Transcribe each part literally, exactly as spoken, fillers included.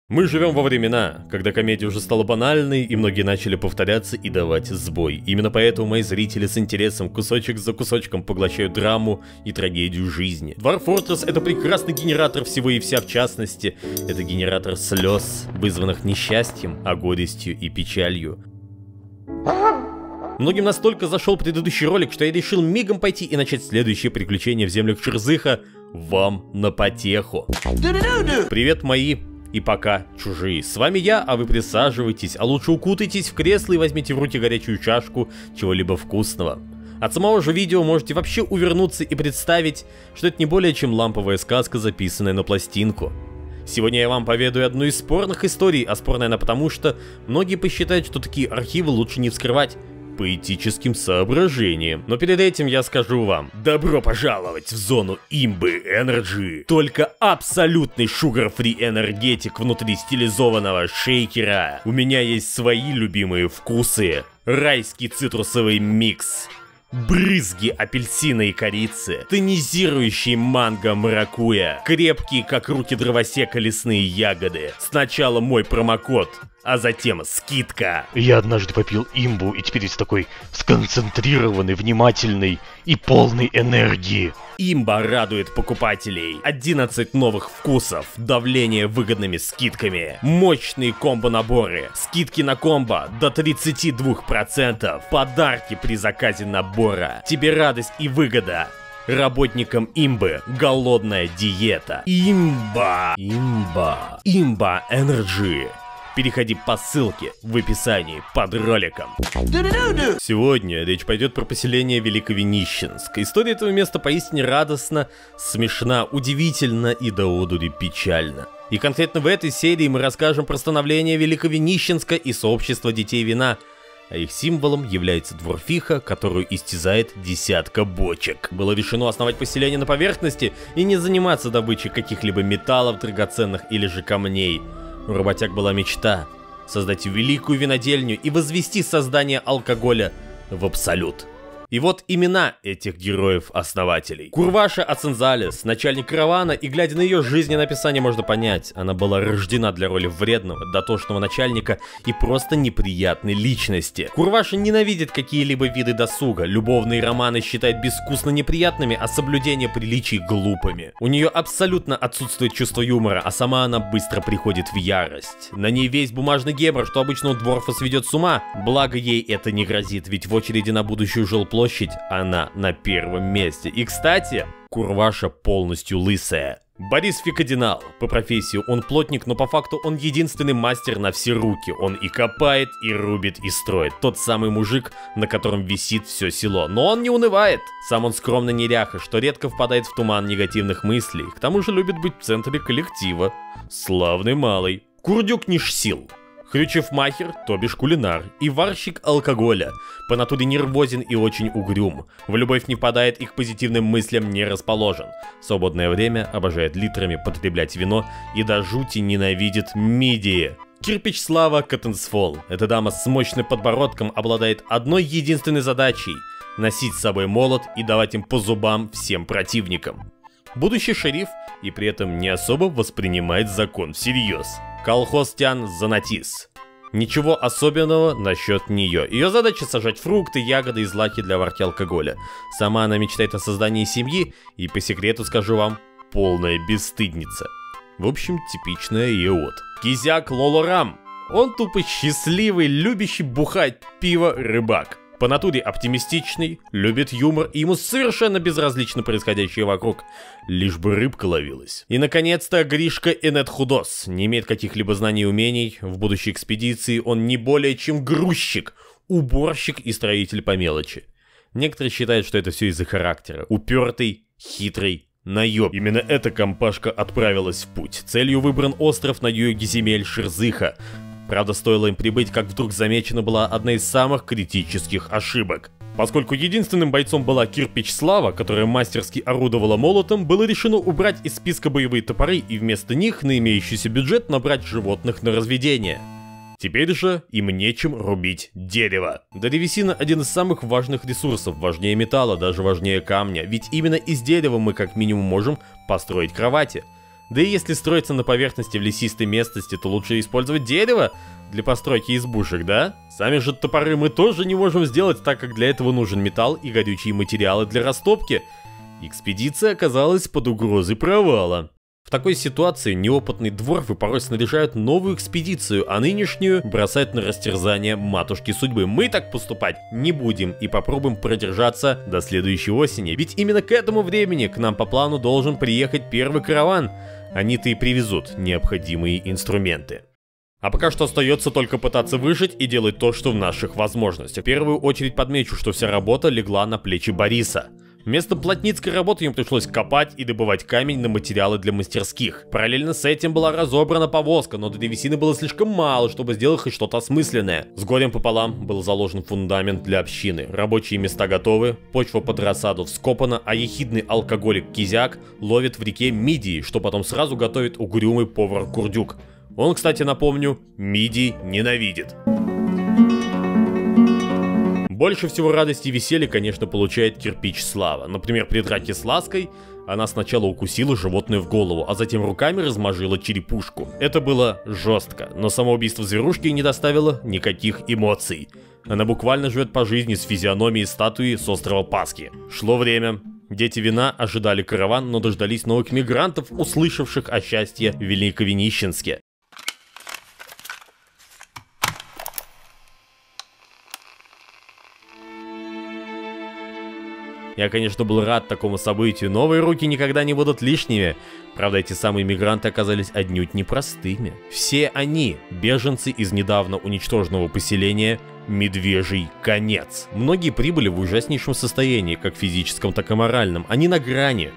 Мы живем во времена, когда комедия уже стала банальной, и многие начали повторяться и давать сбой. Именно поэтому мои зрители с интересом кусочек за кусочком поглощают драму и трагедию жизни. Dwarf Fortress — это прекрасный генератор всего и вся, в частности. Это генератор слез, вызванных несчастьем, а горестью и печалью. Многим настолько зашел предыдущий ролик, что я решил мигом пойти и начать следующее приключение в землях Черзыха вам на потеху. Привет, мои и пока чужие. С вами я, а вы присаживайтесь, а лучше укутайтесь в кресло и возьмите в руки горячую чашку чего-либо вкусного. От самого же видео можете вообще увернуться и представить, что это не более чем ламповая сказка, записанная на пластинку. Сегодня я вам поведаю одну из спорных историй, а спорная она потому, что многие посчитают, что такие архивы лучше не вскрывать по этическим соображениям. Но перед этим я скажу вам: добро пожаловать в зону имбы Energy. Только абсолютный sugar-free энергетик внутри стилизованного шейкера. У меня есть свои любимые вкусы. Райский цитрусовый микс, брызги апельсина и корицы, тонизирующий манго маракуйя, крепкие как руки дровосека лесные ягоды. Сначала мой промокод, а затем скидка. Я однажды попил имбу и теперь весь такой сконцентрированный, внимательный и полный энергии. Имба радует покупателей. одиннадцать новых вкусов, давление выгодными скидками, мощные комбо-наборы, скидки на комбо до тридцати двух процентов, подарки при заказе набора. Тебе радость и выгода. Работникам имбы голодная диета. Имба. Имба. Имба Energy. Переходи по ссылке в описании под роликом. Сегодня речь пойдет про поселение Великовинищенск. История этого места поистине радостна, смешна, удивительна и до одури печальна. И конкретно в этой серии мы расскажем про становление Великовинищенска и сообщества детей вина. А их символом является дворфиха, которую истязает десятка бочек. Было решено основать поселение на поверхности и не заниматься добычей каких-либо металлов, драгоценных или же камней. У работяг была мечта — создать великую винодельню и возвести создание алкоголя в абсолют. И вот имена этих героев-основателей. Курваша Ацинзалес, начальник каравана, и глядя на ее жизненное описание, можно понять, она была рождена для роли вредного, дотошного начальника и просто неприятной личности. Курваша ненавидит какие-либо виды досуга, любовные романы считает безвкусно неприятными, а соблюдение приличий глупыми. У нее абсолютно отсутствует чувство юмора, а сама она быстро приходит в ярость. На ней весь бумажный гебр, что обычно у дворфа сведет с ума, благо ей это не грозит, ведь в очереди на будущую жилплощадь Площадь, она на первом месте. И, кстати, Курваша полностью лысая. Борис Фикадинал. По профессии он плотник, но по факту он единственный мастер на все руки. Он и копает, и рубит, и строит. Тот самый мужик, на котором висит все село. Но он не унывает. Сам он скромно неряха, что редко впадает в туман негативных мыслей. К тому же любит быть в центре коллектива. Славный малый. Курдюк Нишсил. Хрючев-махер, то бишь кулинар, и варщик алкоголя. По натуре нервозен и очень угрюм. В любовь не впадает и к позитивным мыслям не расположен. В свободное время обожает литрами потреблять вино и до жути ненавидит мидии. Кирпич Слава Каттенсфол. Эта дама с мощным подбородком обладает одной единственной задачей — носить с собой молот и давать им по зубам всем противникам. Будущий шериф и при этом не особо воспринимает закон всерьез. Колхозтян Занатис. Ничего особенного насчет нее. Ее задача — сажать фрукты, ягоды и злаки для варки алкоголя. Сама она мечтает о создании семьи и, по секрету скажу вам, полная бесстыдница. В общем, типичная Еот. Кизяк Лолорам. Он тупо счастливый, любящий бухать пиво рыбак. По натуре оптимистичный, любит юмор, и ему совершенно безразлично происходящее вокруг, лишь бы рыбка ловилась. И, наконец-то, Гришка Энет Худос. Не имеет каких-либо знаний и умений. В будущей экспедиции он не более чем грузчик, уборщик и строитель по мелочи. Некоторые считают, что это все из-за характера. Упертый, хитрый, наеб. Именно эта компашка отправилась в путь. Целью выбран остров на юге земель Черзыха. Правда, стоило им прибыть, как вдруг замечена была одна из самых критических ошибок. Поскольку единственным бойцом была Кирпич Слава, которая мастерски орудовала молотом, было решено убрать из списка боевые топоры и вместо них на имеющийся бюджет набрать животных на разведение. Теперь же им нечем рубить дерево. Древесина — один из самых важных ресурсов, важнее металла, даже важнее камня, ведь именно из дерева мы как минимум можем построить кровати. Да и если строиться на поверхности в лесистой местности, то лучше использовать дерево для постройки избушек, да? Сами же топоры мы тоже не можем сделать, так как для этого нужен металл и горючие материалы для растопки. Экспедиция оказалась под угрозой провала. В такой ситуации неопытные дворфы порой снаряжают новую экспедицию, а нынешнюю бросают на растерзание матушки судьбы. Мы так поступать не будем и попробуем продержаться до следующей осени. Ведь именно к этому времени к нам по плану должен приехать первый караван. Они-то и привезут необходимые инструменты. А пока что остается только пытаться выжить и делать то, что в наших возможностях. В первую очередь подмечу, что вся работа легла на плечи Бориса. Вместо плотницкой работы им пришлось копать и добывать камень на материалы для мастерских. Параллельно с этим была разобрана повозка, но древесины было слишком мало, чтобы сделать хоть что-то осмысленное. С горем пополам был заложен фундамент для общины. Рабочие места готовы, почва под рассаду вскопана, а ехидный алкоголик Кизяк ловит в реке мидии, что потом сразу готовит угрюмый повар Курдюк. Он, кстати, напомню, мидий ненавидит. Больше всего радости и веселья, конечно, получает кирпич Слава. Например, при драке с Лаской она сначала укусила животное в голову, а затем руками размажила черепушку. Это было жестко, но самоубийство зверушки не доставило никаких эмоций. Она буквально живет по жизни с физиономией статуи с острова Пасхи. Шло время. Дети вина ожидали караван, но дождались новых мигрантов, услышавших о счастье в Великовинищенске. Я, конечно, был рад такому событию. Новые руки никогда не будут лишними. Правда, эти самые мигранты оказались отнюдь непростыми. Все они – беженцы из недавно уничтоженного поселения Медвежий Конец. Многие прибыли в ужаснейшем состоянии, как физическом, так и моральном. Они на грани.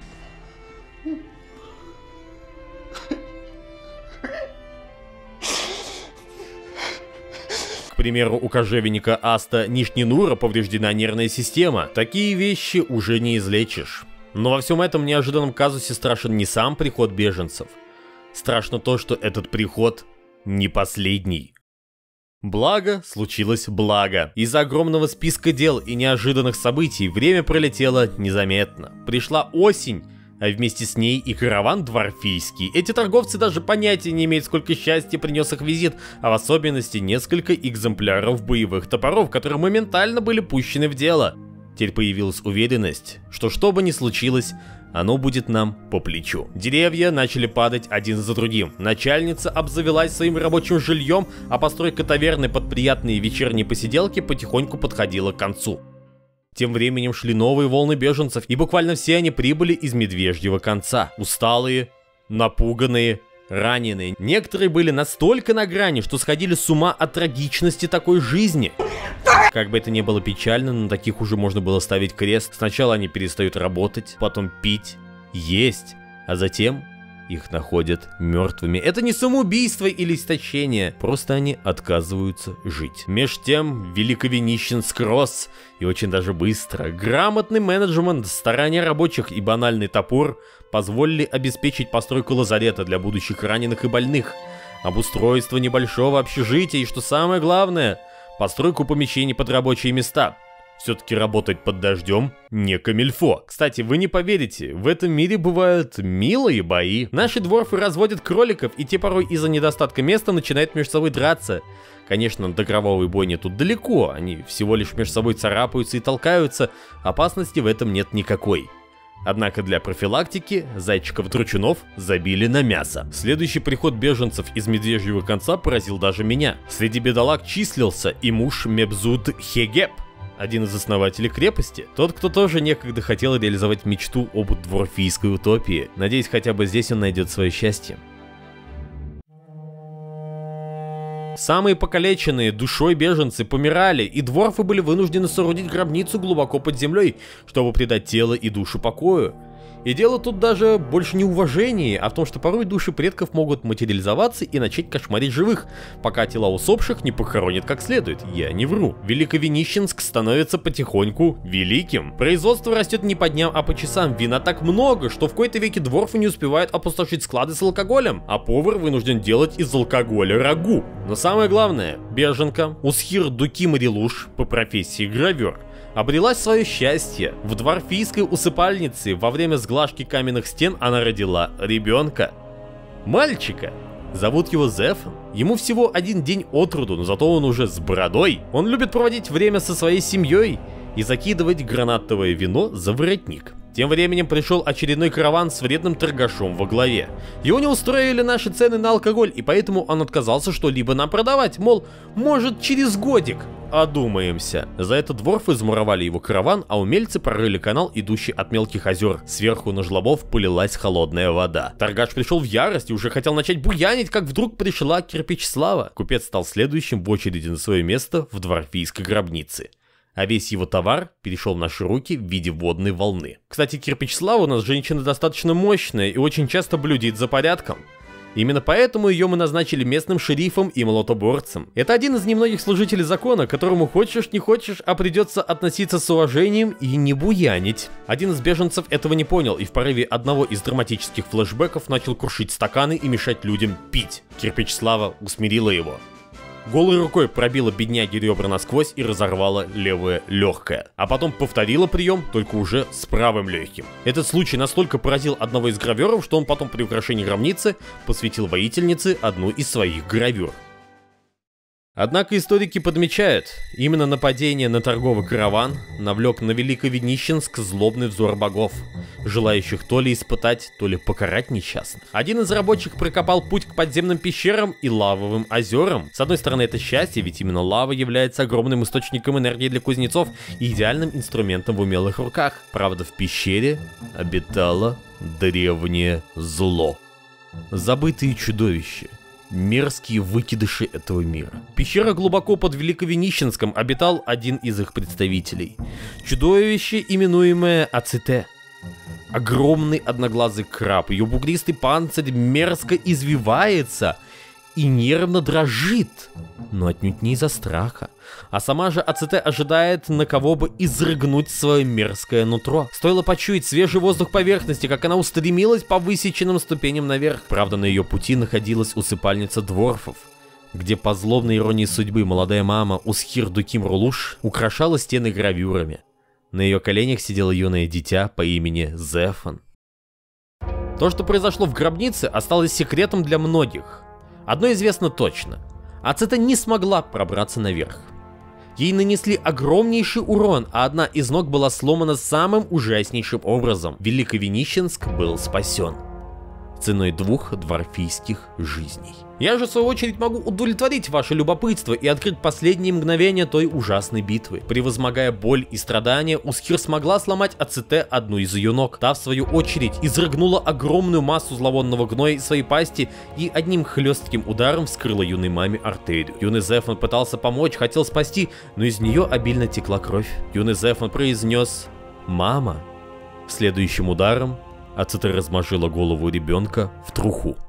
К примеру, у кожевенника Аста Нишнинура повреждена нервная система. Такие вещи уже не излечишь. Но во всем этом неожиданном казусе страшен не сам приход беженцев. Страшно то, что этот приход не последний. Благо, случилось благо. Из-за огромного списка дел и неожиданных событий время пролетело незаметно. Пришла осень, а вместе с ней и караван дворфийский. Эти торговцы даже понятия не имеют, сколько счастья принес их визит, а в особенности несколько экземпляров боевых топоров, которые моментально были пущены в дело. Теперь появилась уверенность, что что бы ни случилось, оно будет нам по плечу. Деревья начали падать один за другим. Начальница обзавелась своим рабочим жильем, а постройка таверны под приятные вечерние посиделки потихоньку подходила к концу. Тем временем шли новые волны беженцев, и буквально все они прибыли из Медвежьего Конца. Усталые, напуганные, раненые. Некоторые были настолько на грани, что сходили с ума от трагичности такой жизни. Как бы это ни было печально, на таких уже можно было ставить крест. Сначала они перестают работать, потом пить, есть, а затем их находят мертвыми. Это не самоубийство или истощение, просто они отказываются жить. Меж тем, Великовинищенск рос, и очень даже быстро. Грамотный менеджмент, старания рабочих и банальный топор позволили обеспечить постройку лазарета для будущих раненых и больных, обустройство небольшого общежития и, что самое главное, постройку помещений под рабочие места. Все-таки работать под дождем не камильфо. Кстати, вы не поверите, в этом мире бывают милые бои. Наши дворфы разводят кроликов, и те порой из-за недостатка места начинают между собой драться. Конечно, до кровавой бойни тут далеко, они всего лишь между собой царапаются и толкаются, опасности в этом нет никакой. Однако для профилактики зайчиков-дручунов забили на мясо. Следующий приход беженцев из Медвежьего Конца поразил даже меня. Среди бедолаг числился и муж Мебзуд Хегеп, один из основателей крепости. Тот, кто тоже некогда хотел реализовать мечту об дворфийской утопии. Надеюсь, хотя бы здесь он найдет свое счастье. Самые покалеченные душой беженцы помирали, и дворфы были вынуждены соорудить гробницу глубоко под землей, чтобы придать тело и душу покою. И дело тут даже больше не в уважении, а в том, что порой души предков могут материализоваться и начать кошмарить живых, пока тела усопших не похоронят как следует. Я не вру. Великовинищенск становится потихоньку великим. Производство растет не по дням, а по часам. Вина так много, что в какой-то веке дворфы не успевают опустошить склады с алкоголем, а повар вынужден делать из алкоголя рагу. Но самое главное, беженка Усхир Дукимарилуш, по профессии гравер, обрела свое счастье. В дворфийской усыпальнице во время сглажки каменных стен она родила ребенка. Мальчика. Зовут его Зефан. Ему всего один день от роду, но зато он уже с бородой. Он любит проводить время со своей семьей и закидывать гранатовое вино за воротник. Тем временем пришел очередной караван с вредным торгашом во главе. Его не устроили наши цены на алкоголь, и поэтому он отказался что-либо нам продавать, мол, может через годик одумаемся. За это дворфы замуровали его караван, а умельцы прорыли канал, идущий от мелких озер. Сверху на жлобов полилась холодная вода. Торгаш пришел в ярость и уже хотел начать буянить, как вдруг пришла Кирпичеслава. Купец стал следующим в очереди на свое место в дворфийской гробнице. А весь его товар перешел в наши руки в виде водной волны. Кстати, Кирпичеслава у нас женщина достаточно мощная и очень часто блюдит за порядком. Именно поэтому ее мы назначили местным шерифом и молотоборцем. Это один из немногих служителей закона, к которому хочешь не хочешь, а придется относиться с уважением и не буянить. Один из беженцев этого не понял и в порыве одного из драматических флешбеков начал крушить стаканы и мешать людям пить. Кирпичеслава усмирила его. Голой рукой пробила бедняге ребра насквозь и разорвала левое легкое. А потом повторила прием, только уже с правым легким. Этот случай настолько поразил одного из граверов, что он потом при украшении гробницы посвятил воительнице одну из своих гравюр. Однако историки подмечают, именно нападение на торговый караван навлек на Великовинищенск злобный взор богов, желающих то ли испытать, то ли покарать несчастных. Один из рабочих прокопал путь к подземным пещерам и лавовым озерам. С одной стороны, это счастье, ведь именно лава является огромным источником энергии для кузнецов и идеальным инструментом в умелых руках. Правда, в пещере обитало древнее зло. Забытые чудовища. Мерзкие выкидыши этого мира. Пещера глубоко под Великовинищенском обитал один из их представителей. Чудовище, именуемое Аците. Огромный одноглазый краб, ее бугристый панцирь мерзко извивается и нервно дрожит, но отнюдь не из-за страха. А сама же Аците ожидает, на кого бы изрыгнуть свое мерзкое нутро. Стоило почуять свежий воздух поверхности, как она устремилась по высеченным ступеням наверх. Правда, на ее пути находилась усыпальница дворфов, где по злобной иронии судьбы молодая мама Усхир Дуким Рулуш украшала стены гравюрами. На ее коленях сидело юное дитя по имени Зефан. То, что произошло в гробнице, осталось секретом для многих. Одно известно точно. Аците не смогла пробраться наверх. Ей нанесли огромнейший урон, а одна из ног была сломана самым ужаснейшим образом. Великовинищенск был спасен ценой двух дворфийских жизней. Я же, в свою очередь, могу удовлетворить ваше любопытство и открыть последние мгновения той ужасной битвы. Превозмогая боль и страдания, Усхир смогла сломать Аците одну из ее ног. Та, в свою очередь, изрыгнула огромную массу зловонного гноя из своей пасти и одним хлестким ударом вскрыла юной маме артерию. Юный Зефан пытался помочь, хотел спасти, но из нее обильно текла кровь. Юный Зефан произнес «Мама». Следующим ударом Аците размажила голову ребенка в труху.